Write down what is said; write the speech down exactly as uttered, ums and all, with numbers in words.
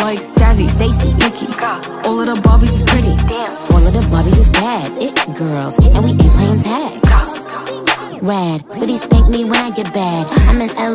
like Jazzy, Stacy, Nikki. All of the Barbies is pretty. All of the Barbies is bad, it girls, and we ain't playing tag. Rad, but he spank me when I get bad. I'm in L